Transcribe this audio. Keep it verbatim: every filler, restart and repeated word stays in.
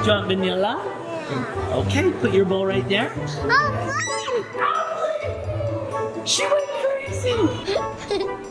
Do you want vanilla? Okay, put your bowl right there. Oh, She went crazy!